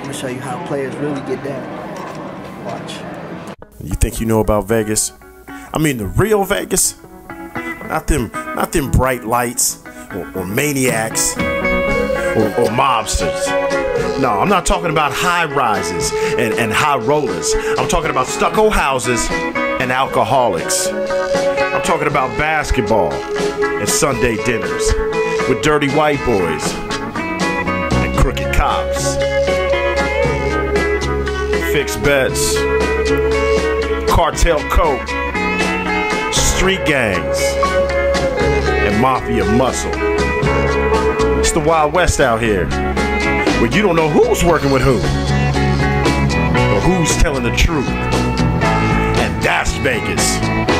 gonna show you how players really get down. Watch. You think you know about Vegas? I mean the real Vegas? Not them bright lights or maniacs or mobsters. No, I'm not talking about high rises and high rollers. I'm talking about stucco houses and alcoholics. I'm talking about basketball and Sunday dinners with dirty white boys and crooked cops. Fixed bets, cartel coke, street gangs, and mafia muscle. It's the Wild West out here, where you don't know who's working with who, or who's telling the truth. And that's Vegas.